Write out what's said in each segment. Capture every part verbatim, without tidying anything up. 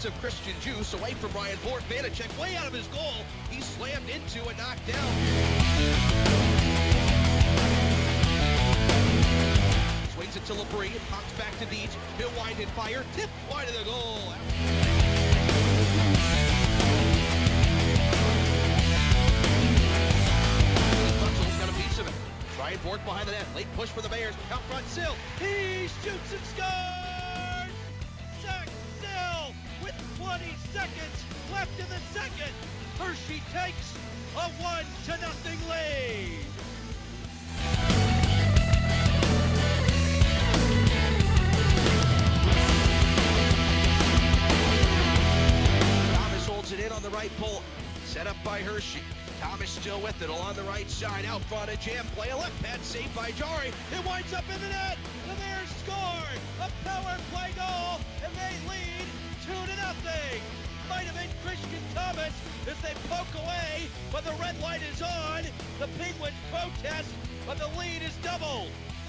defense of Christian Djoos away from Ryan Bourque. Vanacek way out of his goal. He slammed into and knocked down. Swings it to Labrie. It pops back to Deeds. He'll wind and fire. Tip wide of the goal. Butzel's got a piece of it. Ryan Bourque behind the net. Late push for the Bears. Out front, Sill. He shoots and scores! Zach Sill with twenty seconds left in the second. Hershey takes a one to nothing lead. Thomas holds it in on the right pole. Set up by Hershey. Thomas still with it along the right side. Out front, a jam play. A left pad saved by Jarry. It winds up in the net. The Bears score a power play goal, and they lead two to nothing. Might have been Christian Thomas as they poke away, but the red light is on. The Penguins protest, but the lead is doubled.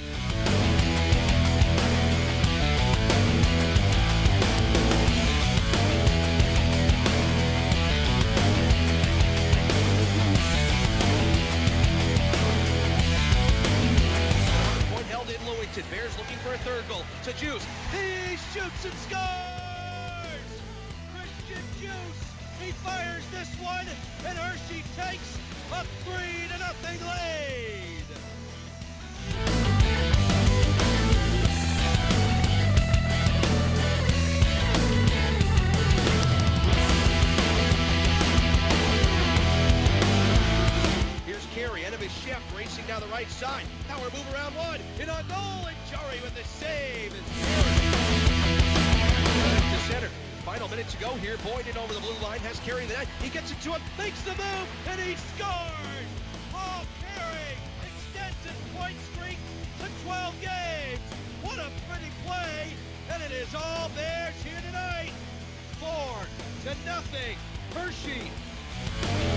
Bears looking for a third goal. To Djoos. He shoots and scores! Christian Djoos. He fires this one, and Hershey takes a three to nothing lead. Here's Carey, end of his shift, racing down the right side. Power move around one, in on goal, and Jarry with the save is to center. Final minute to go here. Boyd in over the blue line, has Carey in the net. He gets it to him, makes the move, and he scores! Paul Carey extends his point streak to twelve games. What a pretty play, and it is all Bears here tonight. Four to nothing, Hershey.